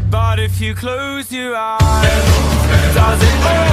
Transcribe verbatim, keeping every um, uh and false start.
But if you close your eyes, does it all